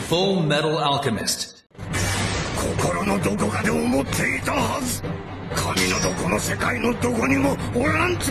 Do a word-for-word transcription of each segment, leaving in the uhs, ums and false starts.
Full Metal Alchemist. 心のどこかで思っていたはず。神のどこの世界のどこにもおらんと。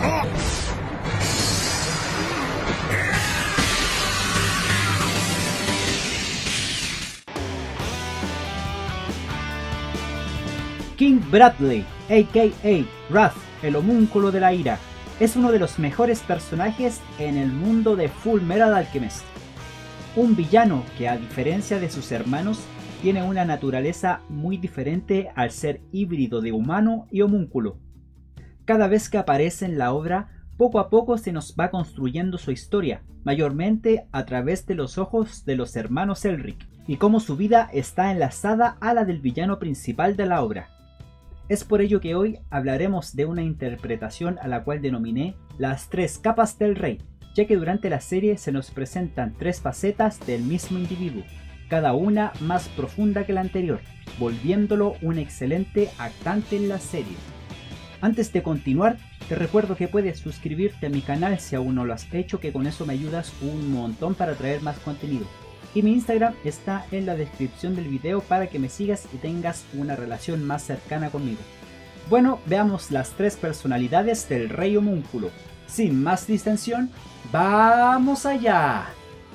King Bradley, a k a. Wrath, el homúnculo de la ira, es uno de los mejores personajes en el mundo de Full Metal Alchemist. Un villano que, a diferencia de sus hermanos, tiene una naturaleza muy diferente al ser híbrido de humano y homúnculo. Cada vez que aparece en la obra, poco a poco se nos va construyendo su historia, mayormente a través de los ojos de los hermanos Elric, y cómo su vida está enlazada a la del villano principal de la obra. Es por ello que hoy hablaremos de una interpretación a la cual denominé las tres capas del rey, ya que durante la serie se nos presentan tres facetas del mismo individuo, cada una más profunda que la anterior, volviéndolo un excelente actante en la serie. Antes de continuar, te recuerdo que puedes suscribirte a mi canal si aún no lo has hecho, que con eso me ayudas un montón para traer más contenido. Y mi Instagram está en la descripción del video para que me sigas y tengas una relación más cercana conmigo. Bueno, veamos las tres personalidades del Rey Homúnculo. Sin más distensión, ¡vamos allá!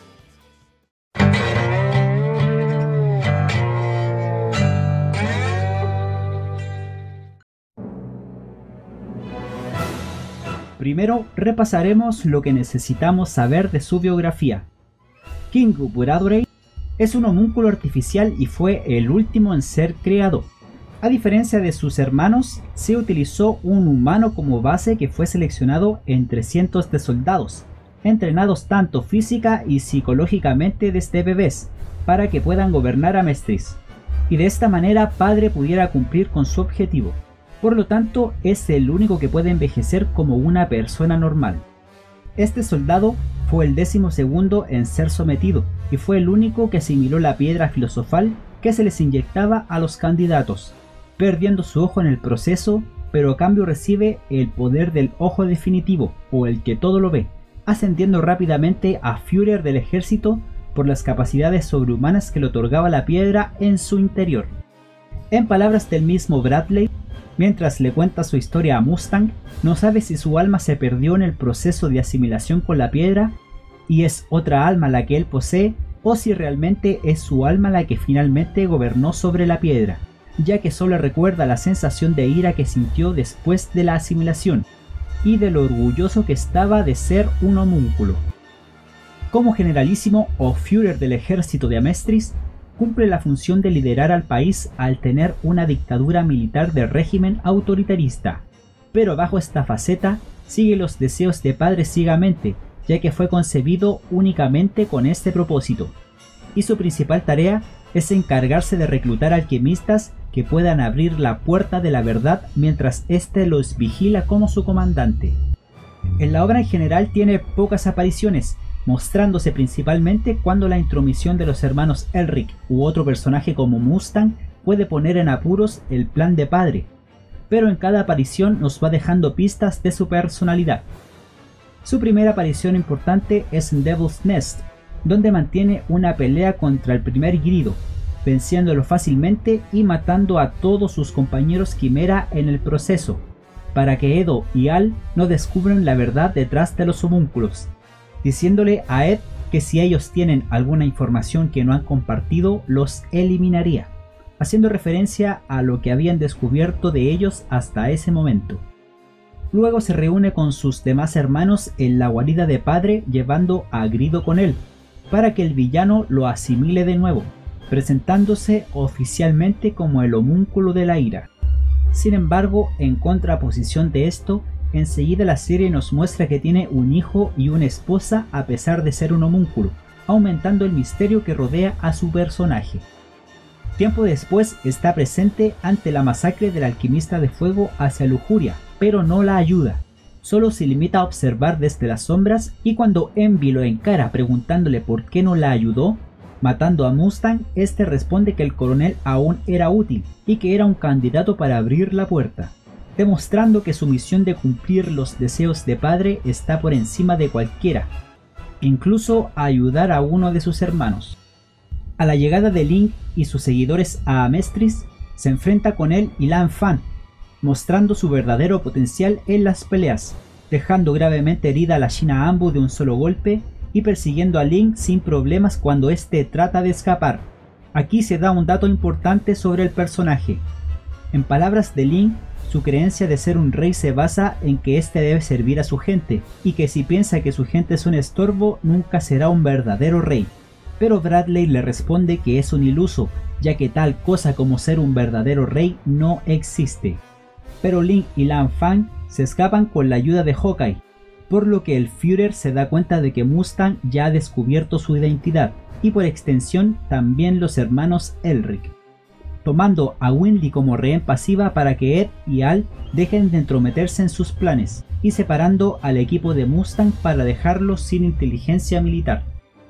Primero repasaremos lo que necesitamos saber de su biografía. King Bradley es un homúnculo artificial y fue el último en ser creado. A diferencia de sus hermanos, se utilizó un humano como base que fue seleccionado entre cientos de soldados, entrenados tanto física y psicológicamente desde bebés, para que puedan gobernar Amestris, y de esta manera Padre pudiera cumplir con su objetivo. Por lo tanto, es el único que puede envejecer como una persona normal. Este soldado fue el décimo segundo en ser sometido, y fue el único que asimiló la piedra filosofal que se les inyectaba a los candidatos, perdiendo su ojo en el proceso, pero a cambio recibe el poder del ojo definitivo, o el que todo lo ve, ascendiendo rápidamente a Führer del ejército por las capacidades sobrehumanas que le otorgaba la piedra en su interior. En palabras del mismo Bradley, mientras le cuenta su historia a Mustang, no sabe si su alma se perdió en el proceso de asimilación con la piedra y es otra alma la que él posee, o si realmente es su alma la que finalmente gobernó sobre la piedra, ya que solo recuerda la sensación de ira que sintió después de la asimilación y de lo orgulloso que estaba de ser un homúnculo. Como generalísimo o Führer del ejército de Amestris, cumple la función de liderar al país al tener una dictadura militar de régimen autoritarista, pero bajo esta faceta sigue los deseos de Padre ciegamente, ya que fue concebido únicamente con este propósito, y su principal tarea es encargarse de reclutar alquimistas que puedan abrir la puerta de la verdad mientras éste los vigila como su comandante. En la obra en general tiene pocas apariciones, mostrándose principalmente cuando la intromisión de los hermanos Elric u otro personaje como Mustang puede poner en apuros el plan de Padre, pero en cada aparición nos va dejando pistas de su personalidad. Su primera aparición importante es en Devil's Nest, donde mantiene una pelea contra el primer Grido, venciéndolo fácilmente y matando a todos sus compañeros Quimera en el proceso, para que Edo y Al no descubran la verdad detrás de los homúnculos, diciéndole a Ed que si ellos tienen alguna información que no han compartido, los eliminaría, haciendo referencia a lo que habían descubierto de ellos hasta ese momento. Luego se reúne con sus demás hermanos en la guarida de Padre, llevando a Grido con él, para que el villano lo asimile de nuevo, presentándose oficialmente como el homúnculo de la ira. Sin embargo, en contraposición de esto, enseguida la serie nos muestra que tiene un hijo y una esposa a pesar de ser un homúnculo, aumentando el misterio que rodea a su personaje. Tiempo después está presente ante la masacre del alquimista de fuego hacia Lujuria, pero no la ayuda. Solo se limita a observar desde las sombras, y cuando Envy lo encara preguntándole por qué no la ayudó, matando a Mustang, este responde que el coronel aún era útil y que era un candidato para abrir la puerta, demostrando que su misión de cumplir los deseos de Padre está por encima de cualquiera, incluso a ayudar a uno de sus hermanos. A la llegada de Link y sus seguidores a Amestris, se enfrenta con él y Lan Fan, mostrando su verdadero potencial en las peleas, dejando gravemente herida a la China Ambu de un solo golpe y persiguiendo a Link sin problemas cuando éste trata de escapar. Aquí se da un dato importante sobre el personaje. En palabras de Link, su creencia de ser un rey se basa en que éste debe servir a su gente, y que si piensa que su gente es un estorbo, nunca será un verdadero rey. Pero Bradley le responde que es un iluso, ya que tal cosa como ser un verdadero rey no existe. Pero Link y Lan Fan se escapan con la ayuda de Hawkeye, por lo que el Führer se da cuenta de que Mustang ya ha descubierto su identidad, y por extensión también los hermanos Elric, tomando a Windy como rehén pasiva para que Ed y Al dejen de entrometerse en sus planes, y separando al equipo de Mustang para dejarlos sin inteligencia militar.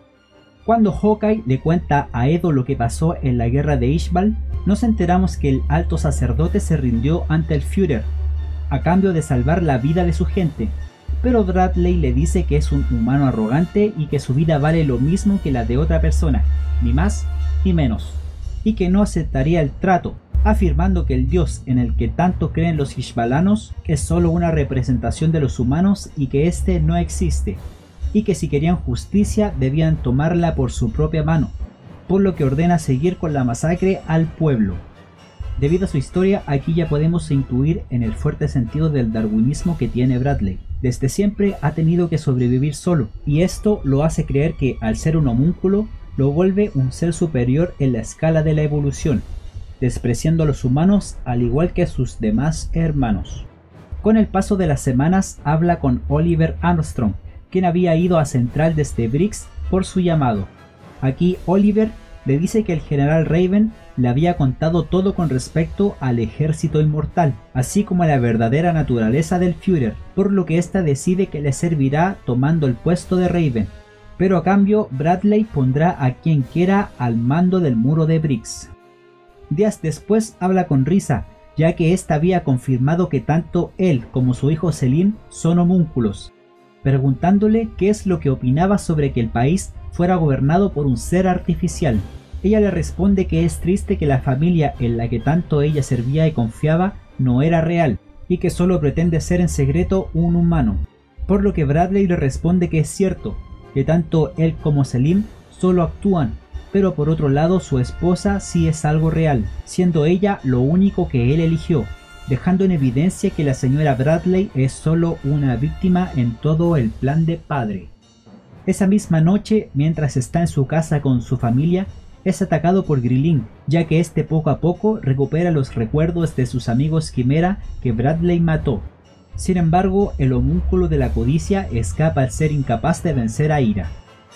Cuando Hawkeye le cuenta a Edo lo que pasó en la guerra de Ishbal, nos enteramos que el alto sacerdote se rindió ante el Führer, a cambio de salvar la vida de su gente, pero Bradley le dice que es un humano arrogante y que su vida vale lo mismo que la de otra persona, ni más ni menos, y que no aceptaría el trato, afirmando que el dios en el que tanto creen los ishbalanos es solo una representación de los humanos y que éste no existe, y que si querían justicia debían tomarla por su propia mano, por lo que ordena seguir con la masacre al pueblo. Debido a su historia, aquí ya podemos intuir en el fuerte sentido del darwinismo que tiene Bradley. Desde siempre ha tenido que sobrevivir solo, y esto lo hace creer que, al ser un homúnculo, lo vuelve un ser superior en la escala de la evolución, despreciando a los humanos al igual que a sus demás hermanos. Con el paso de las semanas habla con Oliver Armstrong, quien había ido a Central desde Briggs por su llamado. Aquí Oliver le dice que el general Raven le había contado todo con respecto al ejército inmortal, así como a la verdadera naturaleza del Führer, por lo que ésta decide que le servirá tomando el puesto de Raven, pero a cambio Bradley pondrá a quien quiera al mando del muro de Briggs. Días después habla con Risa, ya que ésta había confirmado que tanto él como su hijo Selim son homúnculos, preguntándole qué es lo que opinaba sobre que el país fuera gobernado por un ser artificial. Ella le responde que es triste que la familia en la que tanto ella servía y confiaba no era real, y que solo pretende ser en secreto un humano, por lo que Bradley le responde que es cierto, que tanto él como Selim solo actúan, pero por otro lado su esposa sí es algo real, siendo ella lo único que él eligió, dejando en evidencia que la señora Bradley es solo una víctima en todo el plan de padre. Esa misma noche, mientras está en su casa con su familia, es atacado por Grilling, ya que este poco a poco recupera los recuerdos de sus amigos Quimera que Bradley mató. Sin embargo, el homúnculo de la codicia escapa al ser incapaz de vencer a Ira.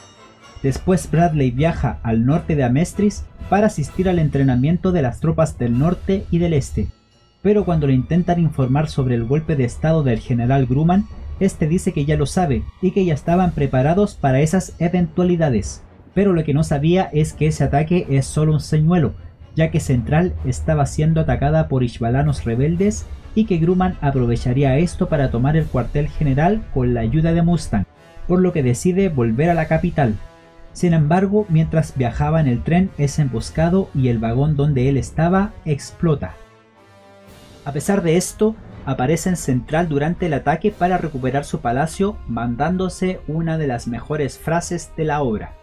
Después Bradley viaja al norte de Amestris para asistir al entrenamiento de las tropas del norte y del este, pero cuando le intentan informar sobre el golpe de estado del general Grumman, este dice que ya lo sabe y que ya estaban preparados para esas eventualidades. Pero lo que no sabía es que ese ataque es solo un señuelo, ya que Central estaba siendo atacada por ishbalanos rebeldes y que Grumman aprovecharía esto para tomar el cuartel general con la ayuda de Mustang, por lo que decide volver a la capital. Sin embargo, mientras viajaba en el tren es emboscado y el vagón donde él estaba explota. A pesar de esto, aparece en Central durante el ataque para recuperar su palacio, mandándose una de las mejores frases de la obra.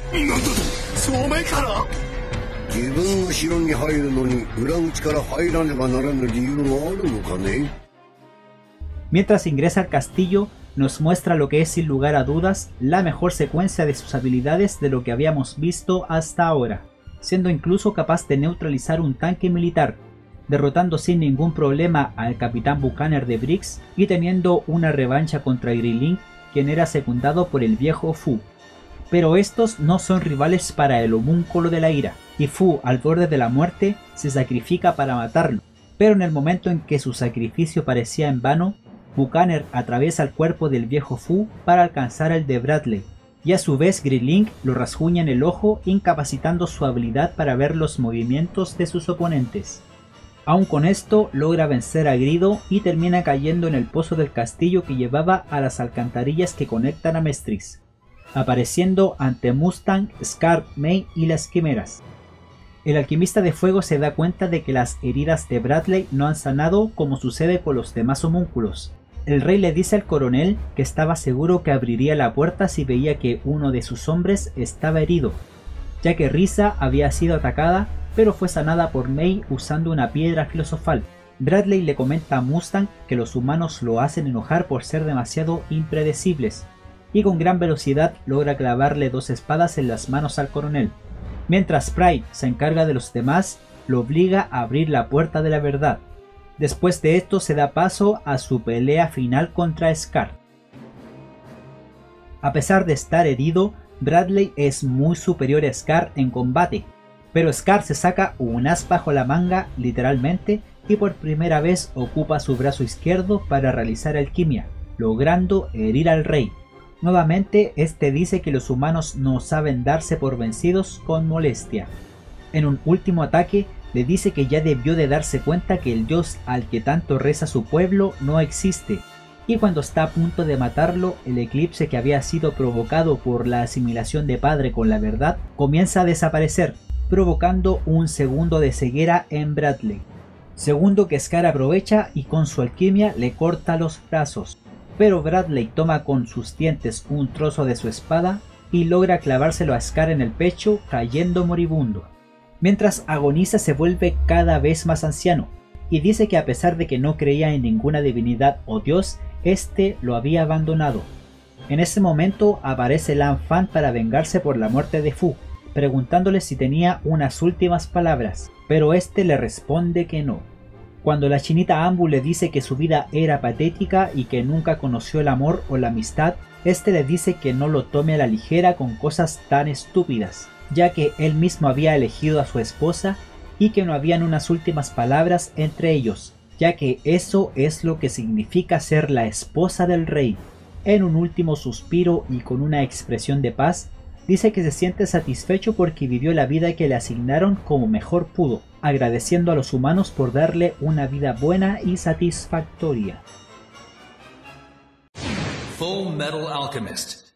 Mientras ingresa al castillo, nos muestra lo que es sin lugar a dudas la mejor secuencia de sus habilidades de lo que habíamos visto hasta ahora, siendo incluso capaz de neutralizar un tanque militar, derrotando sin ningún problema al capitán Buchanan de Briggs y teniendo una revancha contra Grilling, quien era secundado por el viejo Fu. Pero estos no son rivales para el homúnculo de la ira, y Fu, al borde de la muerte, se sacrifica para matarlo, pero en el momento en que su sacrificio parecía en vano, Buchanan atraviesa el cuerpo del viejo Fu para alcanzar el de Bradley, y a su vez Grilling lo rasguña en el ojo, incapacitando su habilidad para ver los movimientos de sus oponentes. Aun con esto, logra vencer a Grido y termina cayendo en el pozo del castillo que llevaba a las alcantarillas que conectan a Mestris. apareciendo ante Mustang, Scar, May y las quimeras. El alquimista de fuego se da cuenta de que las heridas de Bradley no han sanado como sucede con los demás homúnculos. El rey le dice al coronel que estaba seguro que abriría la puerta si veía que uno de sus hombres estaba herido, ya que Risa había sido atacada pero fue sanada por May usando una piedra filosofal. Bradley le comenta a Mustang que los humanos lo hacen enojar por ser demasiado impredecibles, y con gran velocidad logra clavarle dos espadas en las manos al coronel. Mientras Pride se encarga de los demás, lo obliga a abrir la puerta de la verdad. Después de esto se da paso a su pelea final contra Scar. A pesar de estar herido, Bradley es muy superior a Scar en combate, pero Scar se saca un as bajo la manga literalmente y por primera vez ocupa su brazo izquierdo para realizar alquimia, logrando herir al rey. Nuevamente este dice que los humanos no saben darse por vencidos con molestia. En un último ataque le dice que ya debió de darse cuenta que el dios al que tanto reza su pueblo no existe, y cuando está a punto de matarlo, el eclipse que había sido provocado por la asimilación de padre con la verdad comienza a desaparecer, provocando un segundo de ceguera en Bradley. Segundo que Scar aprovecha y con su alquimia le corta los brazos, pero Bradley toma con sus dientes un trozo de su espada y logra clavárselo a Scar en el pecho, cayendo moribundo. Mientras agoniza se vuelve cada vez más anciano, y dice que a pesar de que no creía en ninguna divinidad o dios, este lo había abandonado. En ese momento aparece Lan Fan para vengarse por la muerte de Fu, preguntándole si tenía unas últimas palabras, pero este le responde que no. Cuando la chinita Ambu le dice que su vida era patética y que nunca conoció el amor o la amistad, este le dice que no lo tome a la ligera con cosas tan estúpidas, ya que él mismo había elegido a su esposa y que no habían unas últimas palabras entre ellos, ya que eso es lo que significa ser la esposa del rey. En un último suspiro y con una expresión de paz, dice que se siente satisfecho porque vivió la vida que le asignaron como mejor pudo, agradeciendo a los humanos por darle una vida buena y satisfactoria. Full Metal Alchemist.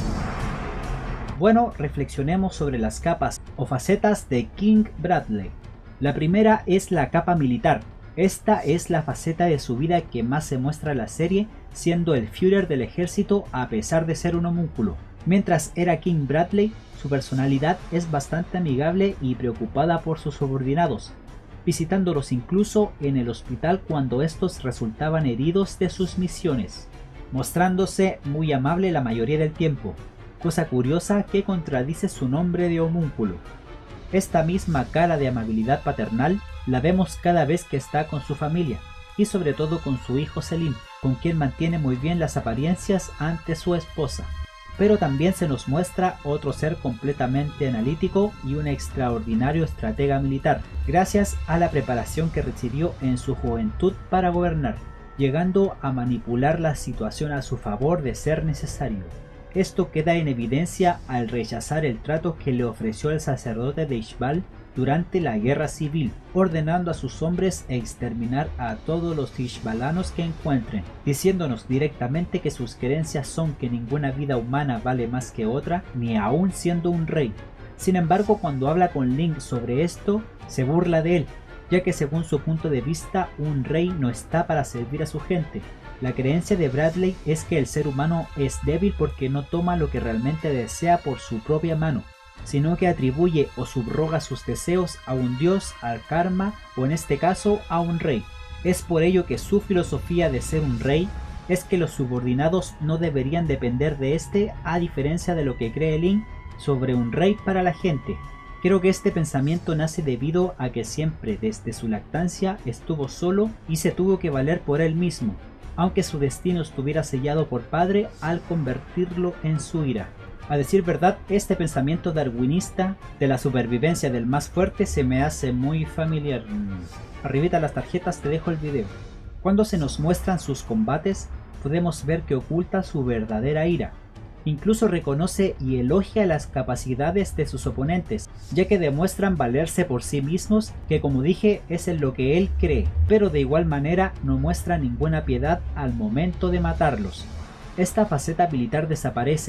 Bueno, reflexionemos sobre las capas o facetas de King Bradley. La primera es la capa militar. Esta es la faceta de su vida que más se muestra en la serie, siendo el Führer del ejército a pesar de ser un homúnculo. Mientras era King Bradley, su personalidad es bastante amigable y preocupada por sus subordinados, visitándolos incluso en el hospital cuando estos resultaban heridos de sus misiones, mostrándose muy amable la mayoría del tiempo, cosa curiosa que contradice su nombre de homúnculo. Esta misma cara de amabilidad paternal la vemos cada vez que está con su familia, y sobre todo con su hijo Selim, con quien mantiene muy bien las apariencias ante su esposa. Pero también se nos muestra otro ser completamente analítico y un extraordinario estratega militar, gracias a la preparación que recibió en su juventud para gobernar, llegando a manipular la situación a su favor de ser necesario. Esto queda en evidencia al rechazar el trato que le ofreció el sacerdote de Ishbal durante la guerra civil, ordenando a sus hombres exterminar a todos los ishbalanos que encuentren, diciéndonos directamente que sus creencias son que ninguna vida humana vale más que otra, ni aun siendo un rey. Sin embargo, cuando habla con Link sobre esto, se burla de él, ya que según su punto de vista, un rey no está para servir a su gente. La creencia de Bradley es que el ser humano es débil porque no toma lo que realmente desea por su propia mano, sino que atribuye o subroga sus deseos a un dios, al karma o en este caso a un rey. Es por ello que su filosofía de ser un rey es que los subordinados no deberían depender de este, a diferencia de lo que cree Link sobre un rey para la gente. Creo que este pensamiento nace debido a que siempre desde su lactancia estuvo solo y se tuvo que valer por él mismo, aunque su destino estuviera sellado por padre al convertirlo en su ira. A decir verdad, este pensamiento darwinista de la supervivencia del más fuerte se me hace muy familiar. Arribita las tarjetas te dejo el video. Cuando se nos muestran sus combates, podemos ver que oculta su verdadera ira. Incluso reconoce y elogia las capacidades de sus oponentes, ya que demuestran valerse por sí mismos, que como dije es en lo que él cree, pero de igual manera no muestra ninguna piedad al momento de matarlos. Esta faceta militar desaparece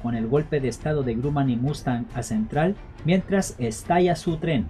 con el golpe de estado de Grumman y Mustang a Central mientras estalla su tren.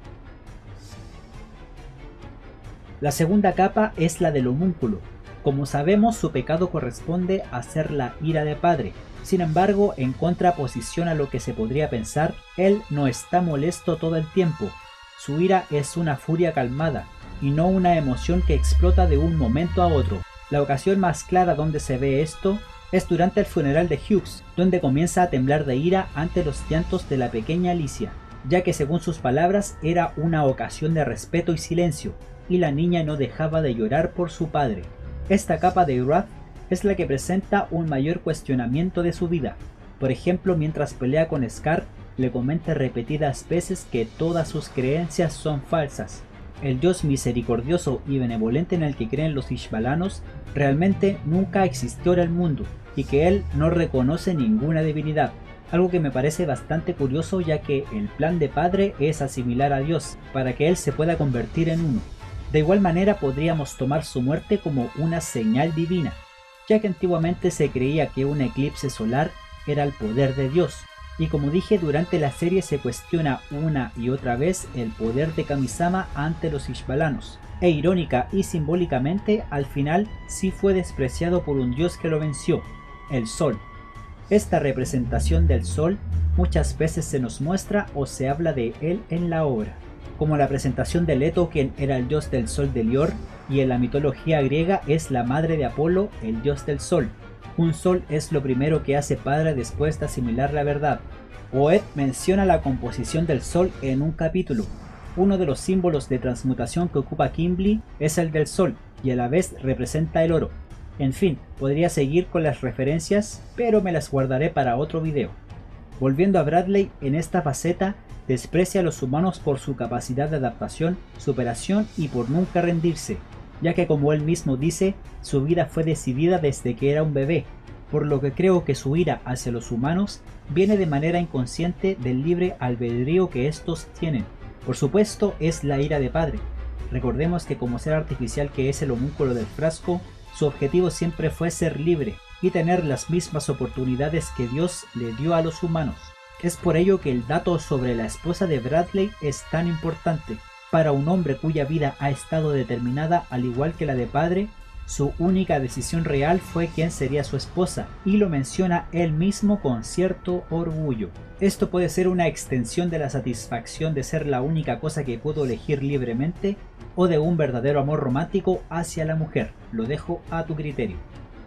La segunda capa es la del homúnculo. Como sabemos, su pecado corresponde a ser la ira de padre. Sin embargo, en contraposición a lo que se podría pensar, él no está molesto todo el tiempo. Su ira es una furia calmada, y no una emoción que explota de un momento a otro. La ocasión más clara donde se ve esto es durante el funeral de Hughes, donde comienza a temblar de ira ante los llantos de la pequeña Alicia, ya que según sus palabras era una ocasión de respeto y silencio, y la niña no dejaba de llorar por su padre. Esta capa de Wrath es la que presenta un mayor cuestionamiento de su vida. Por ejemplo, mientras pelea con Scar, le comenta repetidas veces que todas sus creencias son falsas. El Dios misericordioso y benevolente en el que creen los Ishbalanos realmente nunca existió en el mundo, y que él no reconoce ninguna divinidad. Algo que me parece bastante curioso, ya que el plan de padre es asimilar a Dios, para que él se pueda convertir en uno. De igual manera podríamos tomar su muerte como una señal divina, ya que antiguamente se creía que un eclipse solar era el poder de Dios, y como dije, durante la serie se cuestiona una y otra vez el poder de Kami-sama ante los Ishbalanos, e irónica y simbólicamente al final sí fue despreciado por un dios que lo venció, el Sol. Esta representación del Sol muchas veces se nos muestra o se habla de él en la obra, como la presentación de Leto, quien era el dios del sol de Lior, y en la mitología griega es la madre de Apolo, el dios del sol. Un sol es lo primero que hace padre después de asimilar la verdad. Oed menciona la composición del sol en un capítulo. Uno de los símbolos de transmutación que ocupa Kimblee es el del sol, y a la vez representa el oro. En fin, podría seguir con las referencias, pero me las guardaré para otro video. Volviendo a Bradley, en esta faceta desprecia a los humanos por su capacidad de adaptación, superación y por nunca rendirse, ya que como él mismo dice, su vida fue decidida desde que era un bebé, por lo que creo que su ira hacia los humanos viene de manera inconsciente del libre albedrío que estos tienen. Por supuesto, es la ira de padre. Recordemos que como ser artificial que es el homúnculo del frasco, su objetivo siempre fue ser libre y tener las mismas oportunidades que Dios le dio a los humanos. Es por ello que el dato sobre la esposa de Bradley es tan importante. Para un hombre cuya vida ha estado determinada al igual que la de padre, su única decisión real fue quién sería su esposa, y lo menciona él mismo con cierto orgullo. Esto puede ser una extensión de la satisfacción de ser la única cosa que pudo elegir libremente, o de un verdadero amor romántico hacia la mujer. Lo dejo a tu criterio.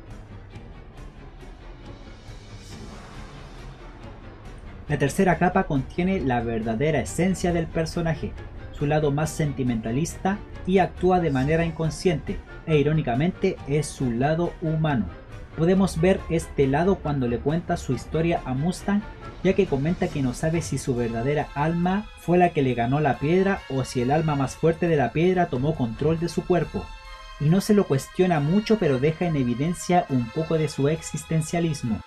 La tercera capa contiene la verdadera esencia del personaje, su lado más sentimentalista, y actúa de manera inconsciente, e irónicamente es su lado humano. Podemos ver este lado cuando le cuenta su historia a Mustang, ya que comenta que no sabe si su verdadera alma fue la que le ganó la piedra o si el alma más fuerte de la piedra tomó control de su cuerpo. Y no se lo cuestiona mucho, pero deja en evidencia un poco de su existencialismo.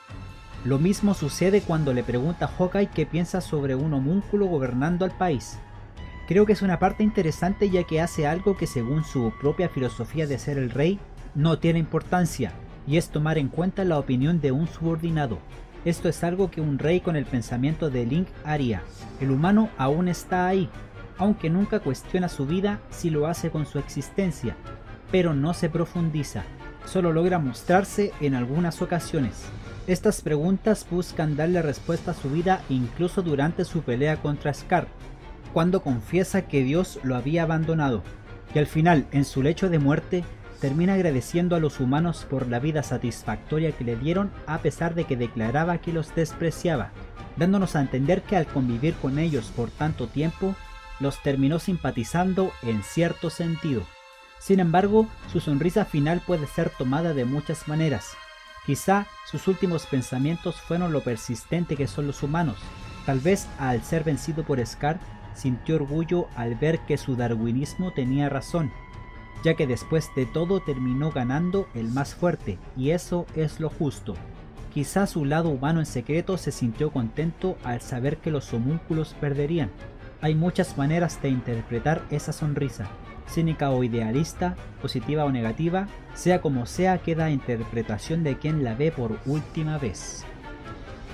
Lo mismo sucede cuando le pregunta a Hawkeye qué piensa sobre un homúnculo gobernando al país. Creo que es una parte interesante, ya que hace algo que según su propia filosofía de ser el rey no tiene importancia, y es tomar en cuenta la opinión de un subordinado. Esto es algo que un rey con el pensamiento de Link haría. El humano aún está ahí, aunque nunca cuestiona su vida, si lo hace con su existencia, pero no se profundiza, solo logra mostrarse en algunas ocasiones. Estas preguntas buscan darle respuesta a su vida incluso durante su pelea contra Scar, cuando confiesa que Dios lo había abandonado, y al final, en su lecho de muerte, termina agradeciendo a los humanos por la vida satisfactoria que le dieron, a pesar de que declaraba que los despreciaba, dándonos a entender que al convivir con ellos por tanto tiempo, los terminó simpatizando en cierto sentido. Sin embargo, su sonrisa final puede ser tomada de muchas maneras. Quizá sus últimos pensamientos fueron lo persistente que son los humanos. Tal vez al ser vencido por Scar, sintió orgullo al ver que su darwinismo tenía razón, ya que después de todo terminó ganando el más fuerte, y eso es lo justo. Quizá su lado humano en secreto se sintió contento al saber que los homúnculos perderían. Hay muchas maneras de interpretar esa sonrisa, cínica o idealista, positiva o negativa, sea como sea, queda a interpretación de quien la ve por última vez.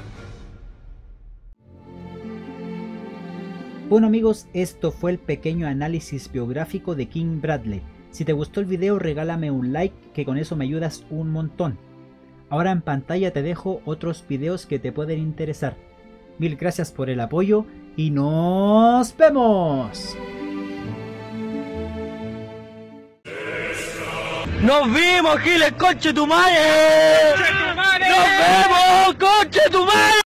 Bueno amigos, esto fue el pequeño análisis biográfico de King Bradley. Si te gustó el video regálame un like, que con eso me ayudas un montón. Ahora en pantalla te dejo otros videos que te pueden interesar. Mil gracias por el apoyo y nos vemos. ¡Nos vimos, Giles, conche tu madre! ¡Nos vemos, conche tu madre!